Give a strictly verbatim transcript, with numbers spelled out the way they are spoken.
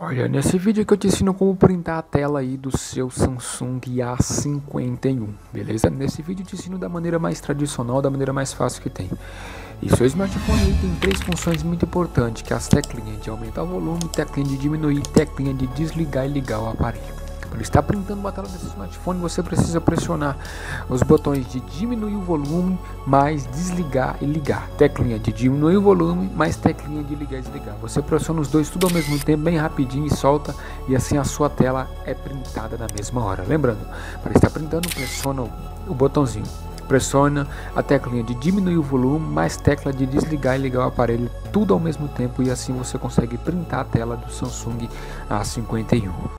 Olha, nesse vídeo aqui eu te ensino como printar a tela aí do seu Samsung A cinquenta e um, beleza? Nesse vídeo eu te ensino da maneira mais tradicional, da maneira mais fácil que tem. E seu smartphone aí tem três funções muito importantes, que é as teclinhas de aumentar o volume, teclinha de diminuir, teclinha de desligar e ligar o aparelho. Para estar printando uma tela desse smartphone, você precisa pressionar os botões de diminuir o volume, mais desligar e ligar. Teclinha de diminuir o volume, mais teclinha de ligar e desligar. Você pressiona os dois tudo ao mesmo tempo, bem rapidinho, e solta, e assim a sua tela é printada na mesma hora. Lembrando, para estar printando, pressiona o botãozinho. Pressiona a teclinha de diminuir o volume, mais tecla de desligar e ligar o aparelho, tudo ao mesmo tempo, e assim você consegue printar a tela do Samsung A cinquenta e um.